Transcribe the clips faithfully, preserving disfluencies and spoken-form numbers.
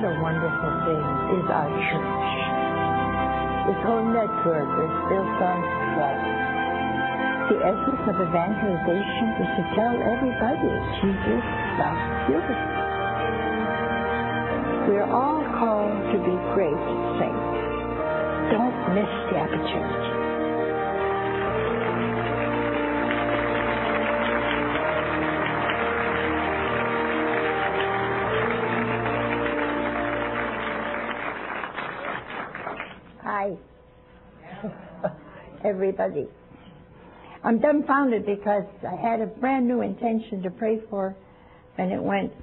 what a wonderful thing is our church. This whole network is built on trust. The essence of evangelization is to tell everybody Jesus loves you. We are all called to be great saints. Don't miss the opportunity. Hi, everybody. I'm dumbfounded because I had a brand new intention to pray for, and it went.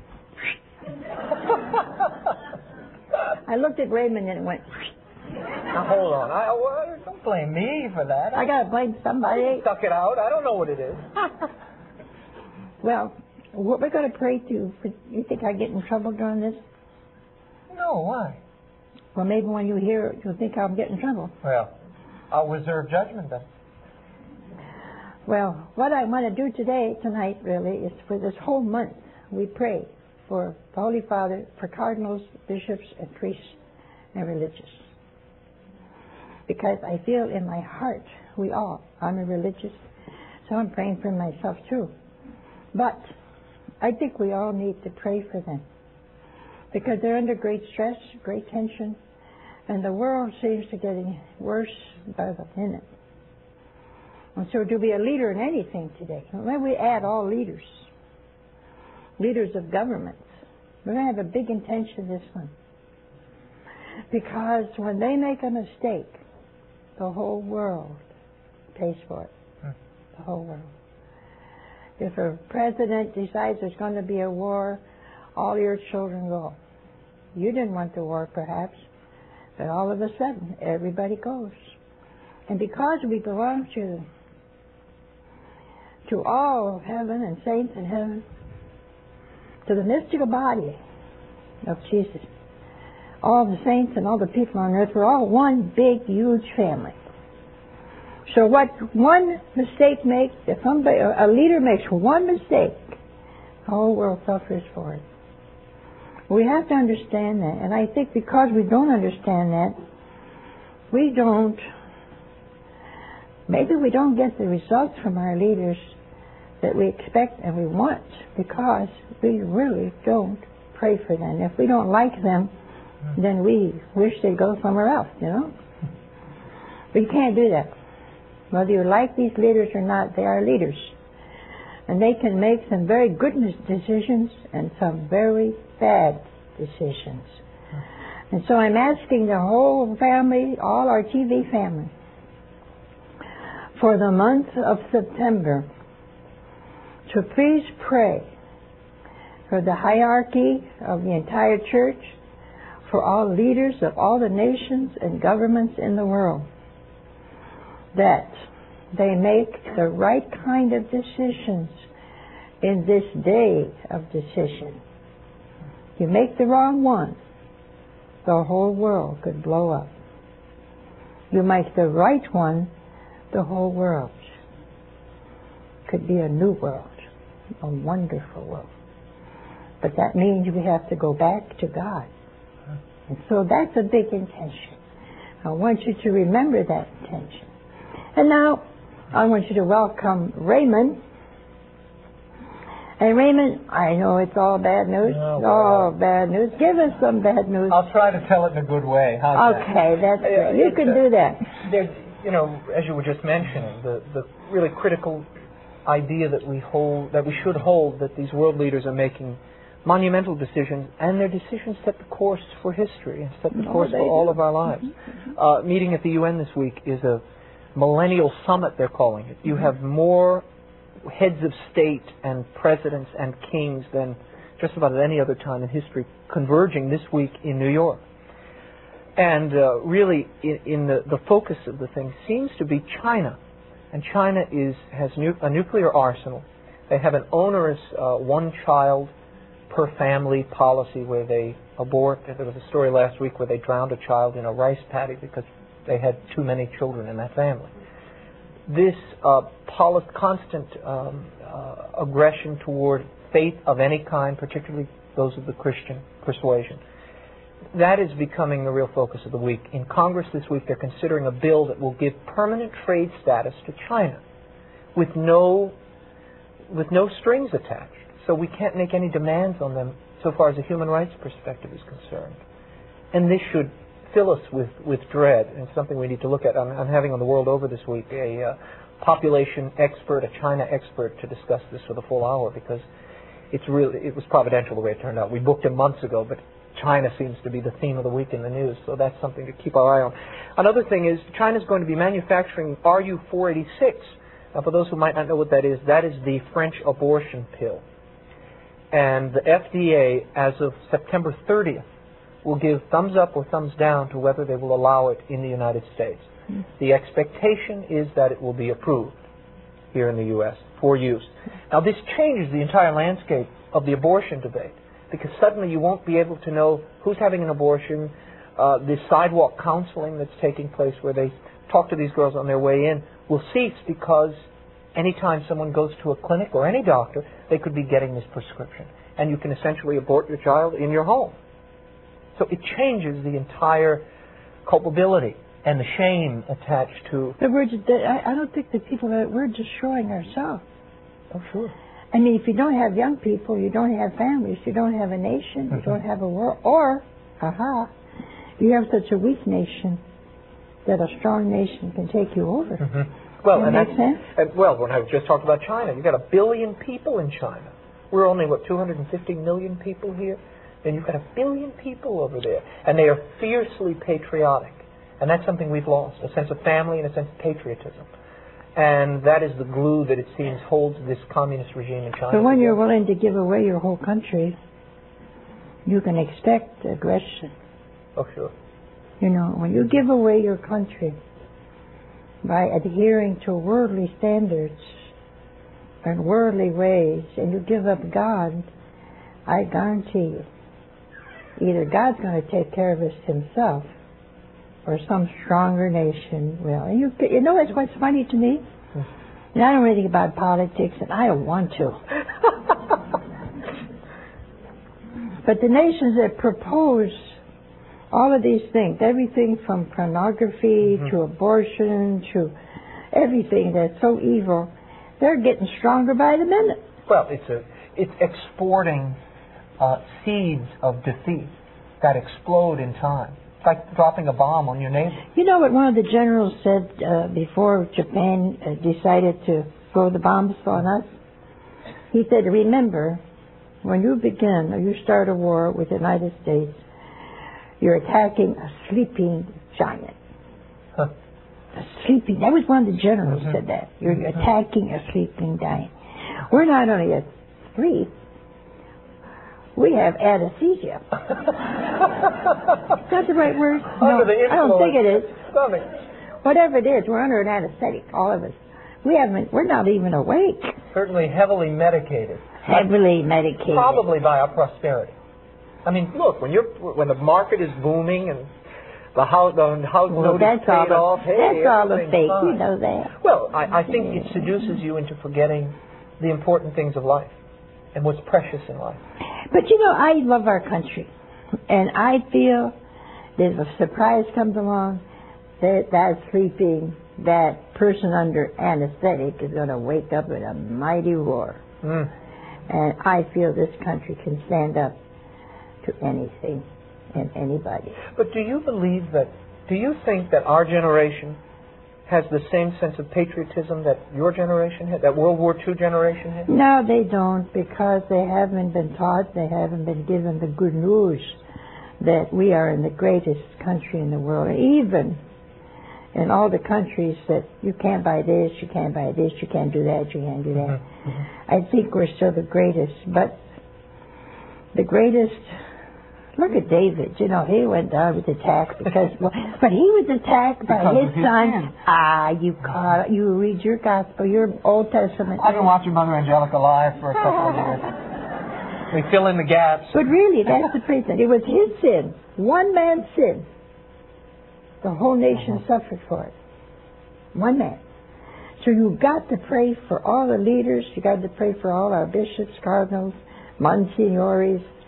I looked at Raymond and it went. Now hold on. I well, don't blame me for that. I, I gotta blame somebody. I stuck it out. I don't know what it is. Well, what we're gonna pray to. You think I get in trouble during this? No, why? Well, maybe when you hear it, you'll think I'll get in trouble. Well, I'll reserve judgment then. Well, what I want to do today, tonight, really, is for this whole month, we pray for the Holy Father, for cardinals, bishops, and priests, and religious. Because I feel in my heart, we all, I'm a religious, so I'm praying for myself too. But I think we all need to pray for them. Because they're under great stress, great tension, and the world seems to be getting worse by the minute. And so to be a leader in anything today, when we add all leaders, leaders of governments, we're going to have a big intention this one. Because when they make a mistake, the whole world pays for it. Hmm. The whole world. If a president decides there's going to be a war, all your children go. You didn't want the war, perhaps, but all of a sudden, everybody goes. And because we belong to to all of heaven and saints in heaven, to the mystical body of Jesus, all the saints and all the people on earth, we're all one big, huge family. So what one mistake makes, if somebody, a leader makes one mistake, the whole world suffers for it. We have to understand that. And I think because we don't understand that, we don't, maybe we don't get the results from our leaders that we expect and we want because we really don't pray for them. If we don't like them, then we wish they'd go somewhere else, you know? But you can't do that. Whether you like these leaders or not, they are leaders. And they can make some very good decisions and some very bad decisions. And so I'm asking the whole family, all our T V family, for the month of September, to please pray for the hierarchy of the entire church, for all leaders of all the nations and governments in the world, that they make the right kind of decisions in this day of decision. You make the wrong one, the whole world could blow up. You make the right one, the whole world could be a new world, a wonderful world. But that means we have to go back to God. And so that's a big intention. I want you to remember that intention. And now I want you to welcome Raymond. And Raymond, I know it's all bad news. Oh, all bad news. Give us some bad news. I'll try to tell it in a good way. How's okay, that? that's great. You can uh, do that. There's, you know, as you were just mentioning, the, the really critical idea that we hold, that we should hold, that these world leaders are making monumental decisions, and their decisions set the course for history and set the No, course for all do. of our lives. Uh, meeting at the U N this week is a millennial summit, they're calling it. You have more heads of state and presidents and kings than just about at any other time in history converging this week in New York. And uh, really, in, in the, the focus of the thing seems to be China. And China is has nu- a nuclear arsenal. They have an onerous uh, one-child per family policy where they abort. There was a story last week where they drowned a child in a rice paddy because they had too many children in that family. This uh, poli- constant um, uh, aggression toward faith of any kind, particularly those of the Christian persuasion, that is becoming the real focus of the week. In Congress this week, they're considering a bill that will give permanent trade status to China with no, with no strings attached. So we can't make any demands on them so far as a human rights perspective is concerned. And this should fill us with, with dread, and it's something we need to look at. I'm, I'm having on the World Over this week a uh, population expert, a China expert, to discuss this for the full hour, because it's really, it was providential the way it turned out. We booked him months ago, but China seems to be the theme of the week in the news, so that's something to keep our eye on. Another thing is China's going to be manufacturing R U four eighty-six. Now, for those who might not know what that is, that is the French abortion pill. And the F D A, as of September thirtieth, will give thumbs up or thumbs down to whether they will allow it in the United States. Mm. The expectation is that it will be approved here in the U S for use. Now, this changes the entire landscape of the abortion debate, because suddenly you won't be able to know who's having an abortion. Uh, the sidewalk counseling that's taking place, where they talk to these girls on their way in, will cease, because anytime someone goes to a clinic or any doctor, they could be getting this prescription. And you can essentially abort your child in your home. So it changes the entire culpability and the shame attached to... But we're just, I don't think the people that we're destroying ourselves. Oh, sure. I mean, if you don't have young people, you don't have families, you don't have a nation, mm-hmm. you don't have a world, or, aha, you have such a weak nation that a strong nation can take you over. Mm-hmm. Well, Does that and make sense? And, well, when I just talked about China, you've got a billion people in China. We're only, what, two hundred fifty million people here? And you've got a billion people over there. And they are fiercely patriotic. And that's something we've lost, a sense of family and a sense of patriotism. And that is the glue that it seems holds this communist regime in China. But when together. You're willing to give away your whole country, you can expect aggression. Oh, sure. You know, when you give away your country by adhering to worldly standards and worldly ways, and you give up God, I guarantee you, either God's going to take care of us himself, or some stronger nation will. And you, you know what's, what's funny to me? And I don't really think about politics, and I don't want to. But the nations that propose all of these things, everything from pornography mm-hmm. to abortion to everything that's so evil, they're getting stronger by the minute. Well, it's a it's exporting uh, seeds of defeat that explode in time. It's like dropping a bomb on your neighbor. You know what one of the generals said uh, before Japan uh, decided to throw the bombs on us? He said, remember, when you begin or you start a war with the United States, you're attacking a sleeping giant. Huh. A sleeping, that was one of the generals mm-hmm. said that. You're mm-hmm. attacking a sleeping giant. We're not only asleep, we have anesthesia. Is that the right word? Under no, the influence. I don't think it is. Stomach. Whatever it is, we're under an anesthetic, all of us. We haven't, we're not even awake. Certainly heavily medicated. Heavily medicated. Probably by our prosperity. I mean, look, when you're when the market is booming and the house the house well, note that's is paid all off, the, hey, that's all the fake. fine. You know that. Well, I, I think it seduces you into forgetting the important things of life and what's precious in life. But you know, I love our country, and I feel that if a surprise comes along, that that sleeping, that person under anesthetic is going to wake up with a mighty roar. Mm. And I feel this country can stand up to anything and anybody. But do you believe that, do you think that our generation has the same sense of patriotism that your generation had, that World War Two generation had? No, they don't, because they haven't been taught, they haven't been given the good news that we are in the greatest country in the world. Even in all the countries that you can't buy this, you can't buy this, you can't do that, you can't do that. Mm-hmm. Mm-hmm. I think we're still the greatest, but the greatest... Look at David. You know, he went down with attack because, well, but he was attacked by his, his son. Sin. Ah, you caught, you read your gospel, your Old Testament. I've been watching Mother Angelica live for a couple of years. We fill in the gaps. But really, that's the reason. It was his sin, one man's sin. The whole nation uh-huh. suffered for it. One man. So you've got to pray for all the leaders. You got to pray for all our bishops, cardinals, monsignores.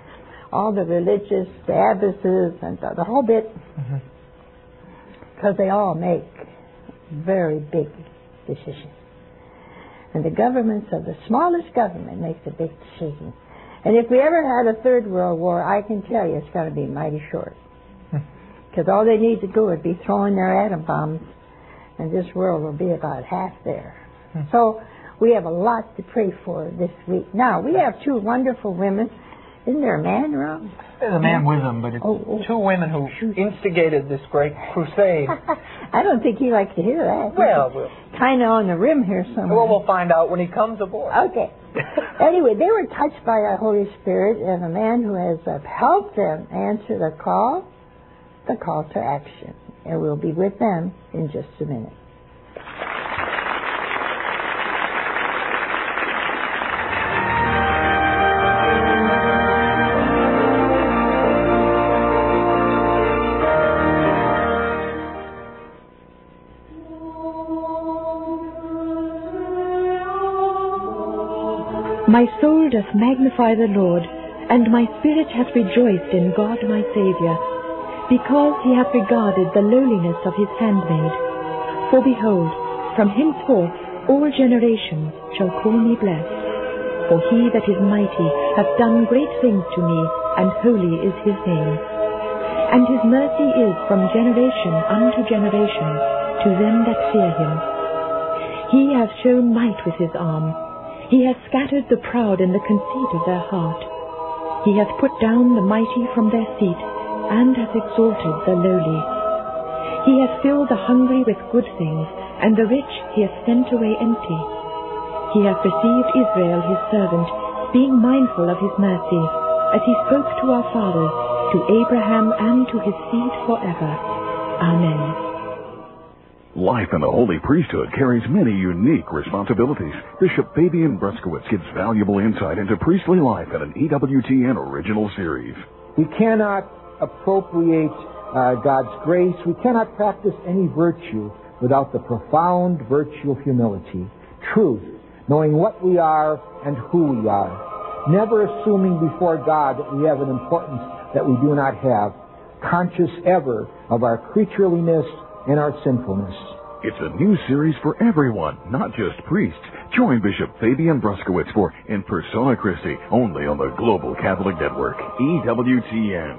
all the religious, the abbesses, and the, the whole bit, because mm-hmm. they all make very big decisions. And the governments of the smallest government makes a big decision. And if we ever had a third world war, I can tell you it's going to be mighty short. Because all they need to do would be throwing their atom bombs, and this world will be about half there. Hmm. So we have a lot to pray for this week. Now, we have two wonderful women. Isn't there a man around? There's a man with them, but it's oh, oh. two women who instigated this great crusade. I don't think he likes to hear that. Well, we'll kind of on the rim here somewhere. Well, we'll find out when he comes aboard. Okay. Anyway, they were touched by our Holy Spirit, and a man who has uh, helped them answer the call, the call to action. And we'll be with them in just a minute. My soul doth magnify the Lord, and my spirit hath rejoiced in God my Saviour, because he hath regarded the lowliness of his handmaid. For behold, from henceforth all generations shall call me blessed. For he that is mighty hath done great things to me, and holy is his name. And his mercy is from generation unto generation to them that fear him. He hath shown might with his arm. He hath scattered the proud in the conceit of their heart. He hath put down the mighty from their seat, and hath exalted the lowly. He hath filled the hungry with good things, and the rich he hath sent away empty. He hath received Israel his servant, being mindful of his mercy, as he spoke to our fathers, to Abraham and to his seed forever. Amen. Life in the Holy Priesthood carries many unique responsibilities. Bishop Fabian Bruskowitz gives valuable insight into priestly life in an E W T N original series. We cannot appropriate uh, God's grace. We cannot practice any virtue without the profound virtue of humility, truth, knowing what we are and who we are, never assuming before God that we have an importance that we do not have, conscious ever of our creatureliness and our sinfulness. It's a new series for everyone, not just priests. Join Bishop Fabian Bruskowitz for In Persona Christi, only on the Global Catholic Network, E W T N.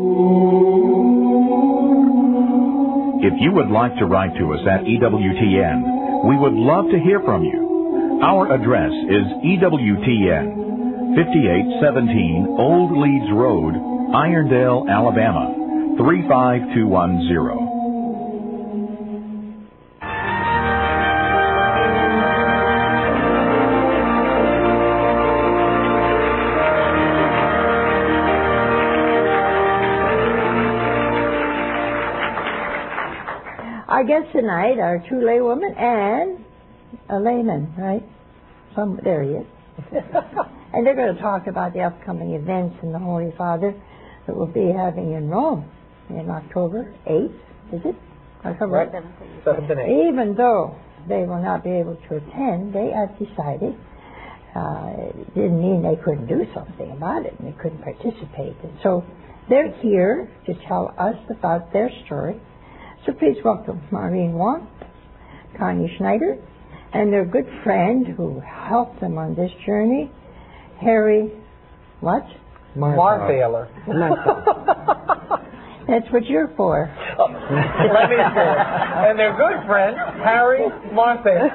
If you would like to write to us at E W T N, we would love to hear from you. Our address is E W T N, fifty-eight seventeen Old Leeds Road, Irondale, Alabama, three five two one zero. Our guests tonight are two laywomen and a layman, right? Some, there he is. And they're going to talk about the upcoming events in the Holy Father that we'll be having in Rome in October eighth, is it? October right. seventh and eighth. Even though they will not be able to attend, they have decided uh, it didn't mean they couldn't do something about it and they couldn't participate. And so they're here to tell us about their story. So please welcome Maureen Wong, Connie Schneider, and their good friend who helped them on this journey, Harry, what? Marthaler. That's what you're for. Oh, let me say. And their good friend, Harry Marthaler.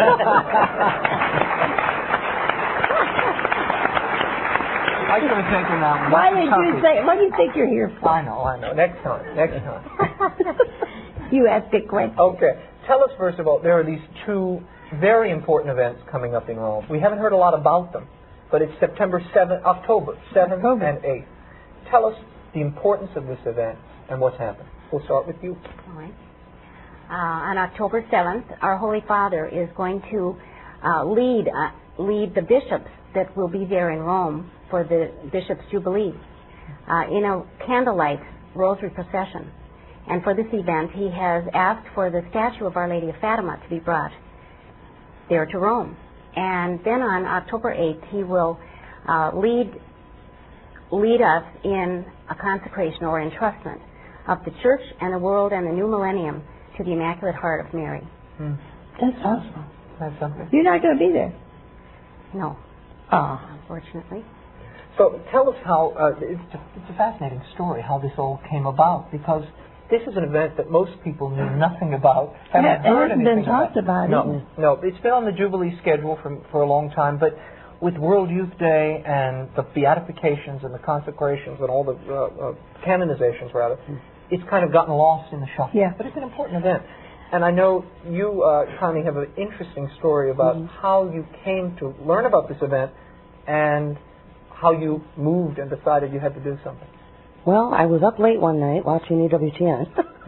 I could have taken that one. Why did you say, what do you think you're here for? I know, I know. Next time, next time. You ask a question. Okay. Tell us, first of all, there are these two very important events coming up in Rome. We haven't heard a lot about them, but it's September seventh, October seventh October. and eighth. Tell us the importance of this event and what's happening. We'll start with you. All right. Uh, on October seventh, our Holy Father is going to uh, lead uh, lead the bishops that will be there in Rome for the Bishop's Jubilee uh, in a candlelight rosary procession. And for this event, he has asked for the statue of Our Lady of Fatima to be brought there to Rome. And then on October eighth, he will uh, lead lead us in a consecration or entrustment of the church and the world and the new millennium to the Immaculate Heart of Mary. Hmm. That's awesome. That's something. You're not going to be there. No, Oh. unfortunately. So tell us how, uh, it's, a, it's a fascinating story how this all came about, because this is an event that most people knew nothing about. Haven't Yeah, it heard hasn't anything been talked about No, either. no, it's been on the Jubilee schedule for, for a long time, but with World Youth Day and the beatifications and the consecrations and all the uh, uh, canonizations, rather, it's kind of gotten lost in the shuffle. Yeah. But it's an important event. And I know you, uh, Connie, have an interesting story about Mm-hmm. how you came to learn about this event and how you moved and decided you had to do something. Well, I was up late one night watching E W T N,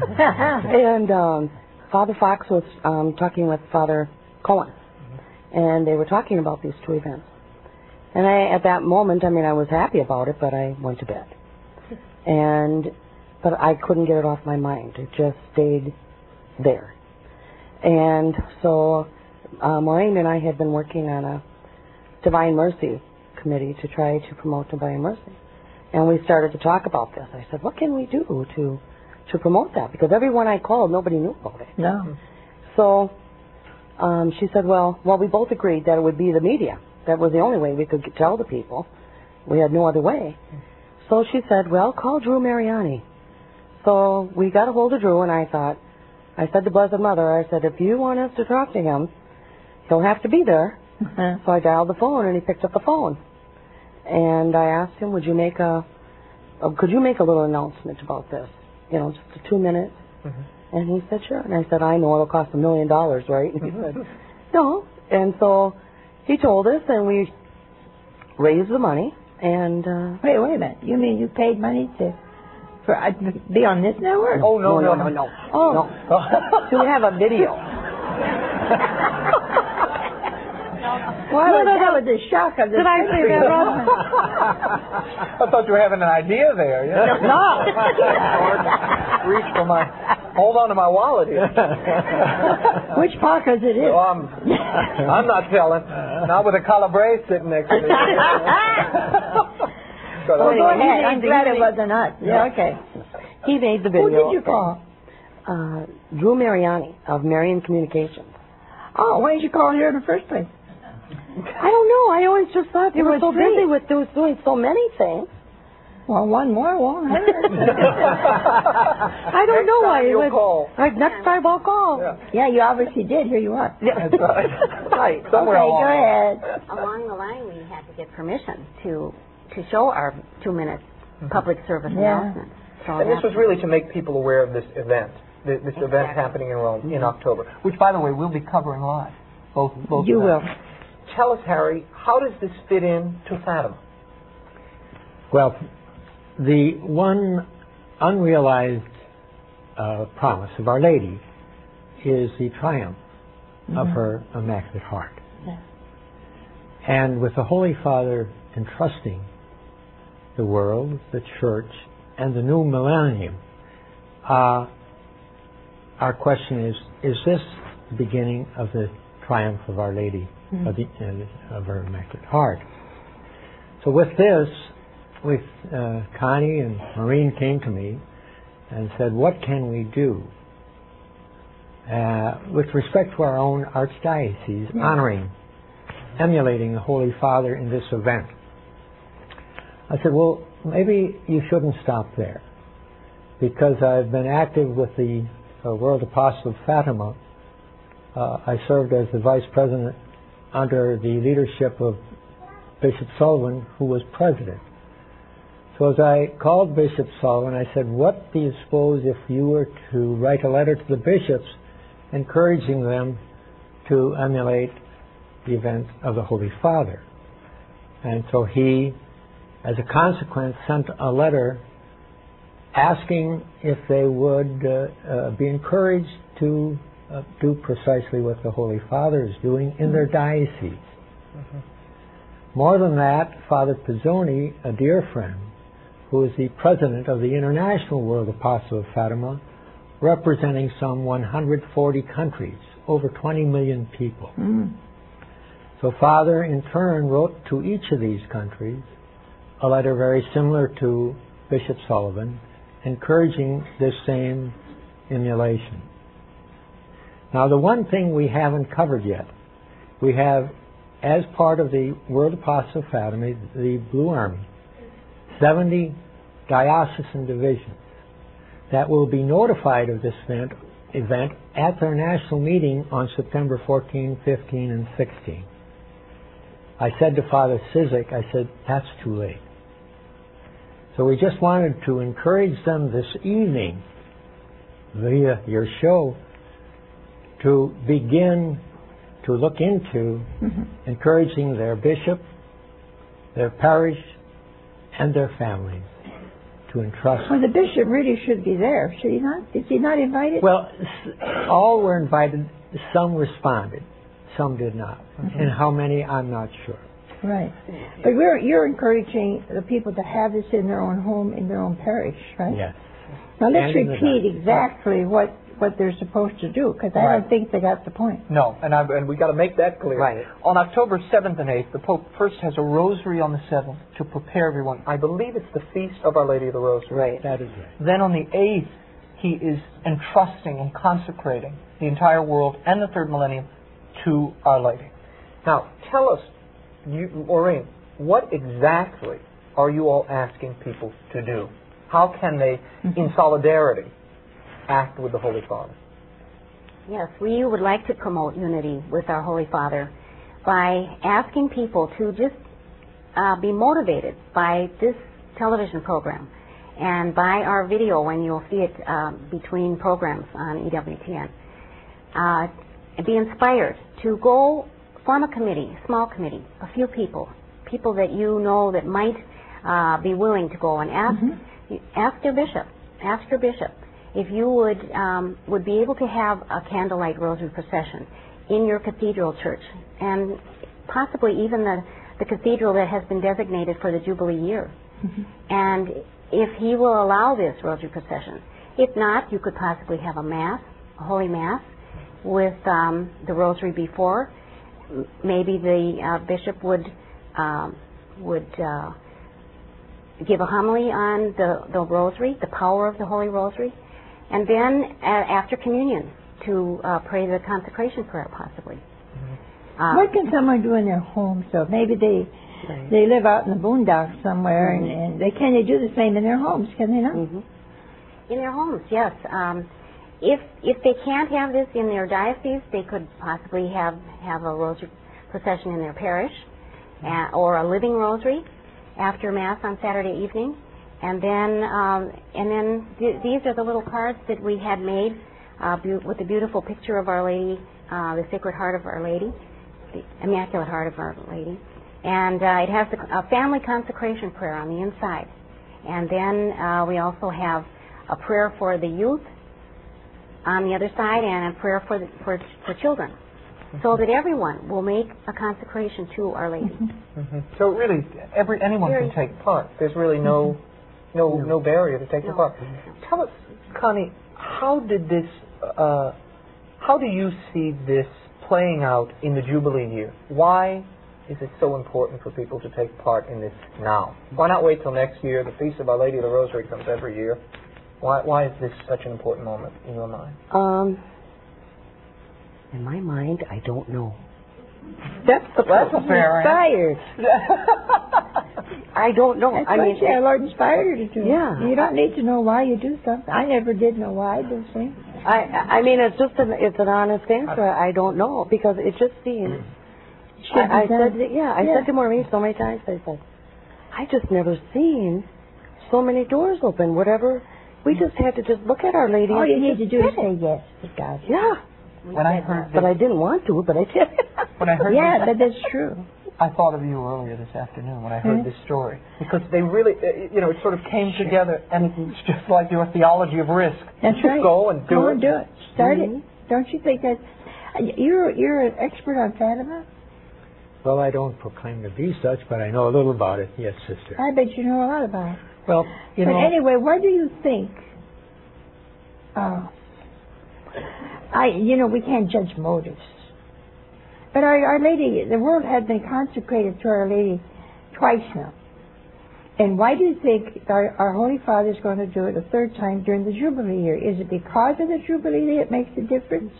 and um, Father Fox was um, talking with Father Cohen, mm-hmm. and they were talking about these two events. And I, at that moment, I mean, I was happy about it, but I went to bed. And, but I couldn't get it off my mind. It just stayed there. And so, uh, Maureen and I had been working on a Divine Mercy committee to try to promote Divine Mercy. And we started to talk about this. I said, what can we do to to promote that? Because everyone I called, nobody knew about it. No. So um, she said, well, well, we both agreed that it would be the media. That was the only way we could tell the people. We had no other way. So she said, well, call Drew Mariani. So we got a hold of Drew, and I thought, I said to Blessed Mother, I said, if you want us to talk to him, he'll have to be there. Uh-huh. So I dialed the phone, and he picked up the phone. And I asked him, would you make a, a could you make a little announcement about this? You know, just a two minutes. Mm-hmm. And he said, sure. And I said, I know it'll cost a million dollars, right? And he said, no. And so he told us, and we raised the money. And uh, Wait, wait a minute. You mean you paid money to for uh, to be on this network? Oh, no, no, no, no. Oh. No. To have a video. Why No, was no, that no. was the shock of the Did I say that wrong? I thought you were having an idea there. You know? No. Reach for my, hold on to my wallet here. Which pocket it is? Well, I'm, I'm not telling. Not with a calabre sitting next to me. So, Oh, go anyway, he ahead. made I'm the- glad he it made- wasn't us. Yeah, okay. He made the Who video. did you call? Uh, Drew Mariani of Marian Communications. Oh, why did you call here in the first place? I don't know. I always just thought they It were was so free. busy with do- doing so many things. Well, one more won't hurt. I don't Next know why. time it you'll was, call. Like, next time I'll call. Yeah. Yeah, you obviously did. Here you are. Yeah. That's right. Right. Somewhere Okay, along. go ahead. Along the line, we had to get permission to to show our two-minute public service Yeah. announcement. So And this that's- was really to make people aware of this event, th- this event Exactly. happening in Rome in October, which, by the way, we'll be covering live. Both, both You events. will. Tell us, Harry, how does this fit in to Fatima? Well, the one unrealized uh, promise of Our Lady is the triumph Mm-hmm. of her Immaculate Heart. Yeah. And with the Holy Father entrusting the world, the Church, and the new millennium, uh, our question is, is this the beginning of the triumph of Our Lady, Mm-hmm. of, the, uh, of her Immaculate Heart? So with this, with uh, Connie and Maureen came to me and said, what can we do uh, with respect to our own archdiocese, Yeah. honoring, emulating the Holy Father in this event? I said, well, maybe you shouldn't stop there, because I've been active with the uh, World Apostle of Fatima. Uh, I served as the vice president under the leadership of Bishop Sullivan, who was president. So as I called Bishop Sullivan, I said, what do you suppose if you were to write a letter to the bishops encouraging them to emulate the event of the Holy Father? And so he, as a consequence, sent a letter asking if they would uh, uh, be encouraged to uh, do precisely what the Holy Father is doing in their diocese. Mm-hmm. More than that, Father Pizzoni, a dear friend, who is the president of the International World Apostle of Fatima, representing some one hundred forty countries, over twenty million people. Mm. So Father, in turn, wrote to each of these countries a letter very similar to Bishop Sullivan, encouraging this same emulation. Now, the one thing we haven't covered yet, we have, as part of the World Apostolic Academy, the Blue Army, seventy diocesan divisions that will be notified of this event, event at their national meeting on September fourteenth, fifteenth, and sixteenth. I said to Father Cizik, I said, that's too late. So we just wanted to encourage them this evening, via your show, to begin to look into mm-hmm. encouraging their bishop, their parish, and their families to entrust. Well, the bishop really should be there, should he not? Is he not invited? Well, all were invited. Some responded. Some did not. Mm-hmm. And how many, I'm not sure. Right. But we're, you're encouraging the people to have this in their own home, in their own parish, right? Yes. Now let's And repeat exactly what, what they're supposed to do, because I Right. don't think they got the point. No, and, I, and we got to make that clear. Right. On October seventh and eighth, the Pope first has a rosary on the seventh to prepare everyone. I believe it's the feast of Our Lady of the Rosary. Right. That is right. Then on the eighth, he is entrusting and consecrating the entire world and the third millennium to Our Lady. Now, tell us, you, Maureen, what exactly are you all asking people to do? How can they, mm-hmm. in solidarity, act with the Holy Father? Yes, we would like to promote unity with our Holy Father by asking people to just uh, be motivated by this television program and by our video when you'll see it uh, between programs on E W T N. Uh, be inspired to go form a committee, a small committee, a few people, people that you know that might uh, be willing to go and ask, mm-hmm. ask your bishop, ask your bishop if you would um, would be able to have a candlelight rosary procession in your cathedral church, and possibly even the, the cathedral that has been designated for the Jubilee year. Mm-hmm. And if he will allow this rosary procession. If not, you could possibly have a Mass, a Holy Mass, with um, the rosary before. Maybe the uh, bishop would um, would uh, give a homily on the, the rosary, the power of the Holy Rosary, and then uh, after communion to uh, pray the consecration prayer, possibly. Mm-hmm. Uh, what can someone do in their home? So maybe they right. they live out in the boondocks somewhere, mm-hmm. and, and they can they do the same in their homes? Can they not? Mm-hmm. In their homes, yes. Um, If if they can't have this in their diocese, they could possibly have, have a rosary procession in their parish, uh, or a living rosary after Mass on Saturday evening, and then um, and then th- these are the little cards that we had made uh, bu- with the beautiful picture of Our Lady, uh, the Sacred Heart of Our Lady, the Immaculate Heart of Our Lady, and uh, it has the, a family consecration prayer on the inside, and then uh, we also have a prayer for the youth on the other side, and a prayer for the, for for children, mm-hmm. so that everyone will make a consecration to Our Lady. Mm-hmm. Mm-hmm. So really, every anyone Very can take part. There's really no mm-hmm. no no barrier to taking no. part. Tell us, Connie, how did this? Uh, how do you see this playing out in the Jubilee year? Why is it so important for people to take part in this now? Why not wait till next year? The Feast of Our Lady of the Rosary comes every year. Why, why is this such an important moment in your mind? Um, in my mind, I don't know. That's the That's a fair inspired. I don't know. That's I what mean, the Lord inspired you to do. Yeah. You don't need to know why you do something. I never did know why I do things. I I mean, it's just an it's an honest answer. I don't know, because it just seems. I, I said, yeah, I yeah. said to Maureen so many times. I said, I just never seen so many doors open. Whatever. We just had to just look at Our Lady. All you and need to do is say it. yes to God. Yeah. When I heard this, but I didn't want to, but I did. When I heard yeah, this, but that's true. I thought of you earlier this afternoon when I heard mm-hmm. this story, because they really, you know, it sort of came together, and it's just like your theology of risk. That's right. Go and do Go it. and do it. Start mm-hmm. it. Don't you think that you're you're an expert on Fatima? Well, I don't proclaim to be such, but I know a little about it. Yes, sister. I bet you know a lot about it. Well, you but know. anyway, what do you think? Uh, I, you know, we can't judge motives. But our, our Lady, the world had been consecrated to Our Lady twice now. And why do you think our, our Holy Father is going to do it a third time during the Jubilee year? Is it because of the Jubilee that it makes a difference?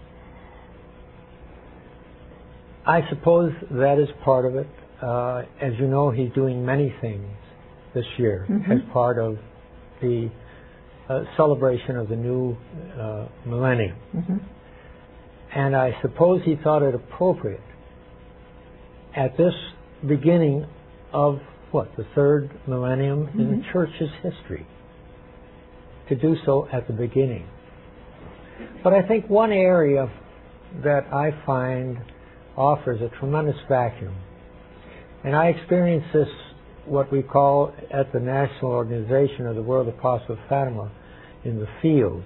I suppose that is part of it. Uh, as you know, he's doing many things this year mm-hmm. as part of the uh, celebration of the new uh, millennium. Mm-hmm. And I suppose he thought it appropriate at this beginning of, what, the third millennium mm-hmm. in the Church's history, to do so at the beginning. But I think one area that I find offers a tremendous vacuum, and I experience this, what we call at the National Organization of the World Apostle of Fatima, in the field.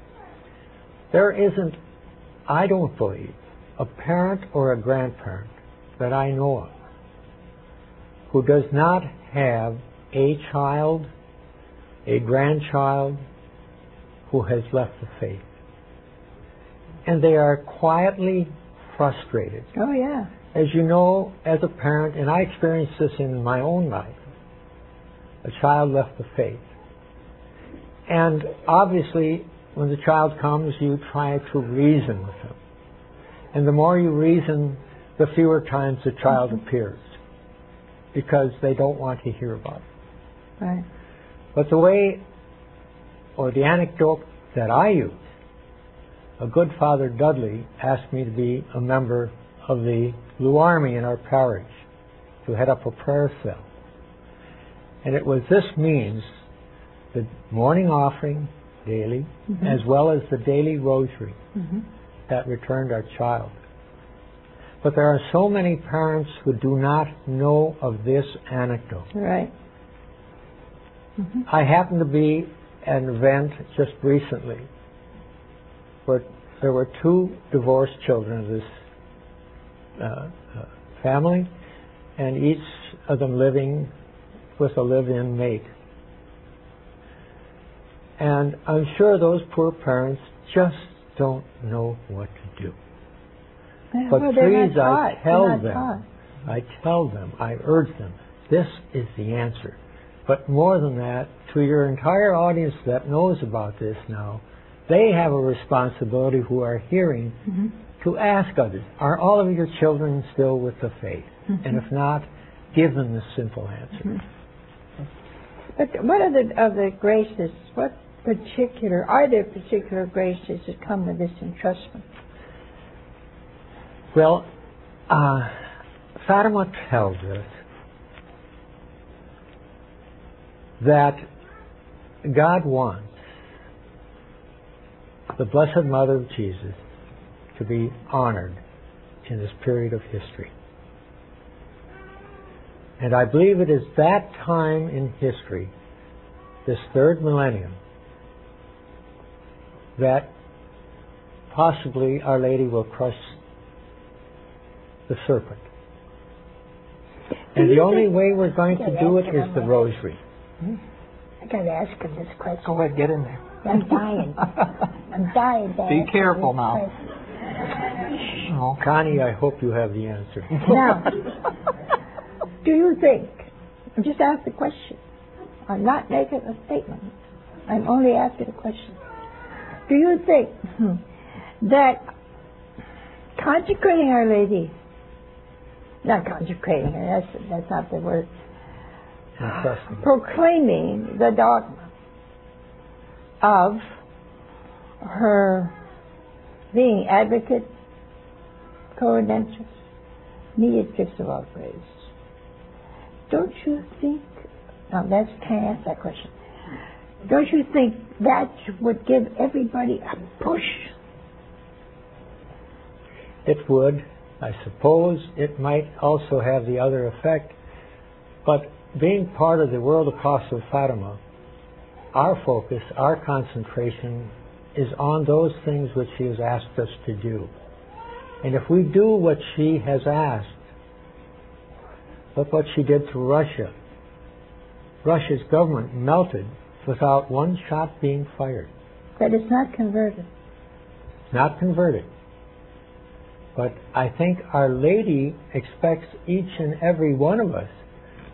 There isn't, I don't believe, a parent or a grandparent that I know of who does not have a child, a grandchild, who has left the faith. And they are quietly frustrated. Oh, yeah. As you know, as a parent, and I experienced this in my own life, a child left the faith. And obviously, when the child comes, you try to reason with them. And the more you reason, the fewer times the child mm-hmm. appears, because they don't want to hear about it. Right. But the way, or the anecdote that I use, a good Father Dudley asked me to be a member of the Blue Army in our parish, to head up a prayer cell. And it was this means, the morning offering daily, mm-hmm. as well as the daily rosary, mm-hmm. that returned our child. But there are so many parents who do not know of this anecdote. Right. Mm-hmm. I happened to be at an event just recently where there were two divorced children of this uh, uh, family, and each of them living with a live-in mate. And I'm sure those poor parents just don't know what to do. Yeah, but well, please, I tell them, taught. I tell them, I urge them, this is the answer. But more than that, to your entire audience that knows about this now, they have a responsibility who are hearing mm-hmm. to ask others, are all of your children still with the faith? Mm-hmm. And if not, give them the simple answer. Mm-hmm. But what are the, of the graces, what particular, are there particular graces that come with this entrustment? Well, uh, Fatima tells us that God wants the Blessed Mother of Jesus to be honored in this period of history. And I believe it is that time in history, this third millennium, that possibly Our Lady will crush the serpent. And the only way we're going to do it is the rosary. I got to ask him this question. Go ahead, get in there. I'm dying. I'm dying. To Be careful now. Oh, Connie, I hope you have the answer. Now, do you think, I'm just asking a question. I'm not making a statement. I'm only asking a question. Do you think that consecrating Our Lady, not consecrating her, that's, that's not the word, proclaiming the dogma of her being advocate, co-redemptress, mediatrix of all praise, don't you think, now that's, can I ask that question, don't you think that would give everybody a push? It would. I suppose it might also have the other effect. But being part of the World Apostle of Fatima, our focus, our concentration is on those things which she has asked us to do. And if we do what she has asked, look what she did to Russia. Russia's government melted without one shot being fired. But it's not converted. Not converted. But I think Our Lady expects each and every one of us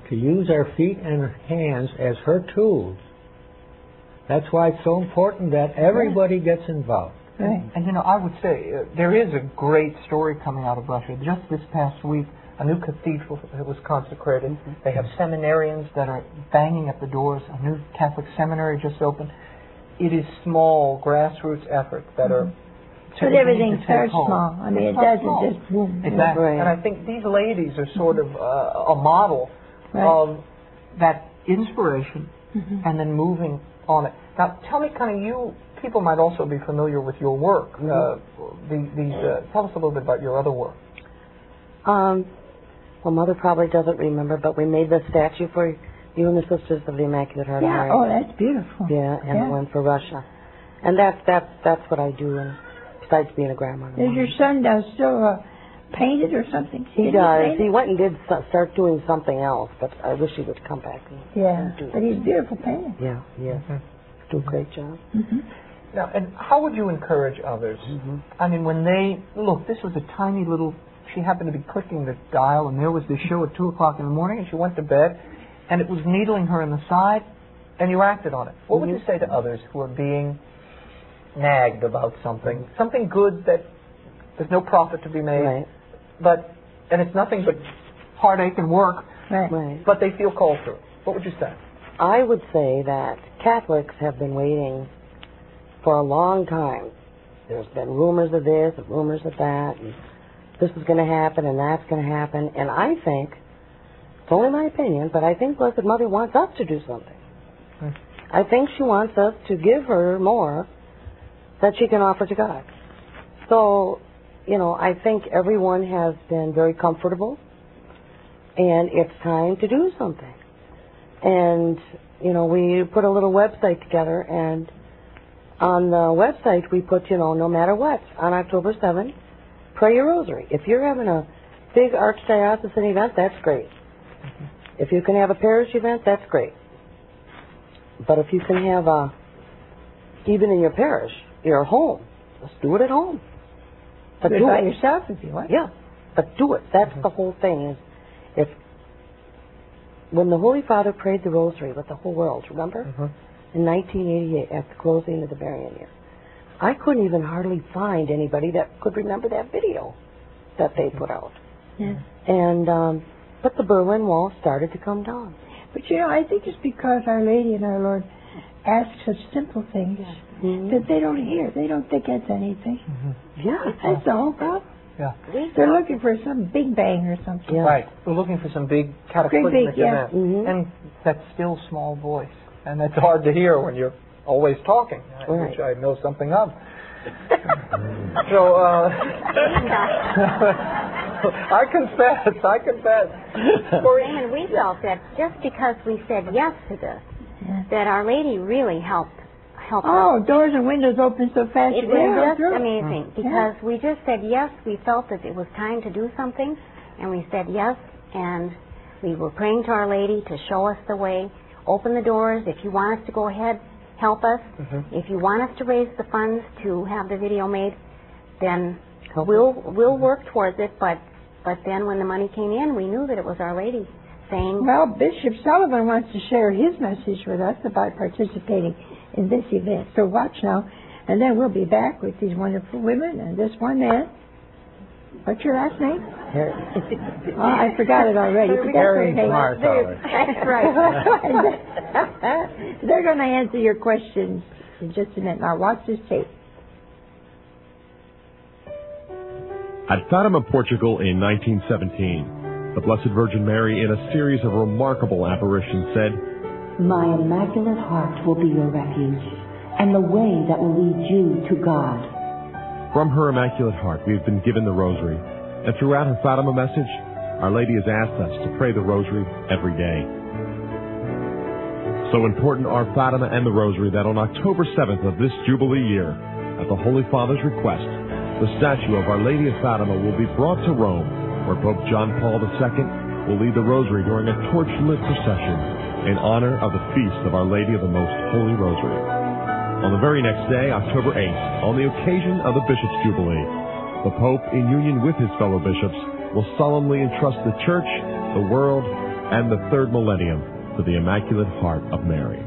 to use our feet and hands as her tools. That's why it's so important that everybody gets involved. Right. And, you know, I would say uh, there is a great story coming out of Russia. Just this past week, a new cathedral that was consecrated. Mm-hmm. They have seminarians that are banging at the doors. A new Catholic seminary just opened. It is small, grassroots efforts that mm-hmm. are... But everything starts small. I mean, it, it doesn't small. just boom. Exactly. Right. And I think these ladies are sort of uh, a model right. of that inspiration mm-hmm. and then moving on it. Now, tell me kind of you, people might also be familiar with your work. Mm-hmm. Uh, the, these, uh, tell us a little bit about your other work. Um, well, Mother probably doesn't remember, but we made the statue for you and the Sisters of the Immaculate Heart yeah. of Mary. Oh, that's beautiful. Yeah, and yeah. the one for Russia. And that's, that's, that's what I do. And besides being a grandmother. Does your son uh, still uh, paint it or something? He Did does. He, he went and did start doing something else, but I wish he would come back. And yeah, do but he's beautiful painter. Yeah, yeah. Mm-hmm. Do a great job. Mm-hmm. Now, and how would you encourage others? Mm-hmm. I mean, when they, look, this was a tiny little, she happened to be clicking the dial, and there was this show at two o'clock in the morning, and she went to bed, and it was needling her in the side, and you acted on it. What mm-hmm. would you say to others who are being nagged about something, something good that there's no profit to be made, right. but and it's nothing but heartache and work, right. Right. but they feel called to it? What would you say? I would say that Catholics have been waiting for a long time. There's been rumors of this and rumors of that, and this is going to happen and that's going to happen, and I think, it's only my opinion, but I think Blessed Mother wants us to do something. Hmm. I think she wants us to give her more that she can offer to God. So, you know, I think everyone has been very comfortable, and it's time to do something. And, you know, we put a little website together, and on the website we put, you know, no matter what, on October seventh, pray your rosary. If you're having a big archdiocesan event, that's great. Mm-hmm. If you can have a parish event, that's great. But if you can have a, even in your parish, your home, let's do it at home. But do it do by it yourself if you want. Yeah, but do it. That's mm-hmm. the whole thing. Is if when the Holy Father prayed the Rosary with the whole world, remember, mm-hmm. in nineteen eighty-eight, at the closing of the Marian year, I couldn't even hardly find anybody that could remember that video that they put out. Yeah. And um, but the Berlin Wall started to come down. But you know, I think it's because Our Lady and our Lord ask such simple things mm-hmm. that they don't hear. They don't think it's anything. Mm-hmm. Yeah, that's the whole problem. Yeah, they're looking for some big bang or something. Yeah. Right, they're looking for some big cataclysmic big, yeah. event, mm-hmm. and that still small voice, and that's hard to hear when you're always talking, right. which I know something of. so, uh, I confess, I confess. And we felt that just because we said yes to this, yeah. that Our Lady really helped. helped oh, us. doors and windows open so fast. It was just amazing because yeah. we just said yes. We felt that it was time to do something, and we said yes, and we were praying to Our Lady to show us the way, open the doors. If you want us to go ahead, help us. Mm-hmm. If you want us to raise the funds to have the video made, then help we'll us. we'll mm-hmm. work towards it. But but then when the money came in, we knew that it was Our Lady saying. Well, Bishop Sullivan wants to share his message with us about participating in this event. So watch now, and then we'll be back with these wonderful women and this one man. What's your last name? Harry. Oh, I forgot it already. Harry Marthaler. That's right. They're going to answer your questions in just a minute. Now watch this tape. At Fatima, Portugal in nineteen seventeen, the Blessed Virgin Mary, in a series of remarkable apparitions, said, "My Immaculate Heart will be your refuge, and the way that will lead you to God." From her Immaculate Heart, we have been given the Rosary, and throughout her Fatima message, Our Lady has asked us to pray the Rosary every day. So important are Fatima and the Rosary that on October seventh of this Jubilee year, at the Holy Father's request, the statue of Our Lady of Fatima will be brought to Rome, where Pope John Paul the Second will lead the Rosary during a torch-lit procession in honor of the feast of Our Lady of the Most Holy Rosary. On the very next day, October eighth, on the occasion of the Bishop's Jubilee, the Pope, in union with his fellow bishops, will solemnly entrust the Church, the world, and the third millennium to the Immaculate Heart of Mary.